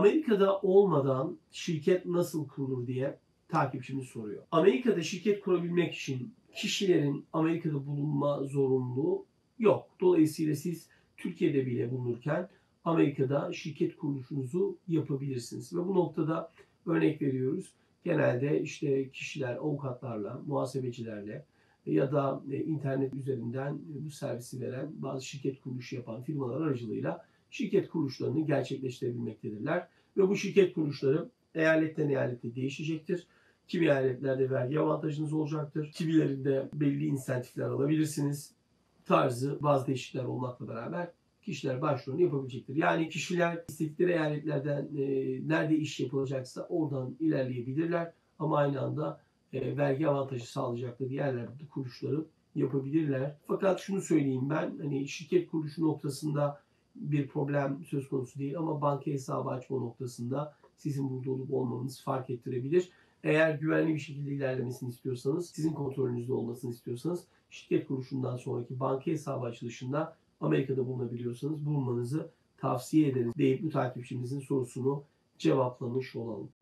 Amerika'da olmadan şirket nasıl kurulur diye takipçimiz soruyor. Amerika'da şirket kurabilmek için kişilerin Amerika'da bulunma zorunluluğu yok. Dolayısıyla siz Türkiye'de bile bulunurken Amerika'da şirket kuruluşunuzu yapabilirsiniz. Ve bu noktada örnek veriyoruz. Genelde işte kişiler avukatlarla, muhasebecilerle ya da internet üzerinden bu servisi veren bazı şirket kuruluşu yapan firmalar aracılığıyla şirket kuruluşlarını gerçekleştirebilmektedirler. Ve bu şirket kuruluşları eyaletten eyalete değişecektir. Kimi eyaletlerde vergi avantajınız olacaktır. Kimilerinde belli insentifler alabilirsiniz. Tarzı bazı değişiklikler olmakla beraber kişiler başvurunu yapabilecektir. Yani kişiler istedikleri eyaletlerden nerede iş yapılacaksa oradan ilerleyebilirler. Ama aynı anda vergi avantajı sağlayacakları yerlerde kuruluşları yapabilirler. Fakat şunu söyleyeyim ben, hani şirket kuruluşu noktasında bir problem söz konusu değil ama banka hesabı açma noktasında sizin burada olup olmamanız fark ettirebilir. Eğer güvenli bir şekilde ilerlemesini istiyorsanız, sizin kontrolünüzde olmasını istiyorsanız şirket kuruluşundan sonraki banka hesabı açılışında Amerika'da bulunabiliyorsanız bulunmanızı tavsiye ederiz deyip bu takipçimizin sorusunu cevaplamış olalım.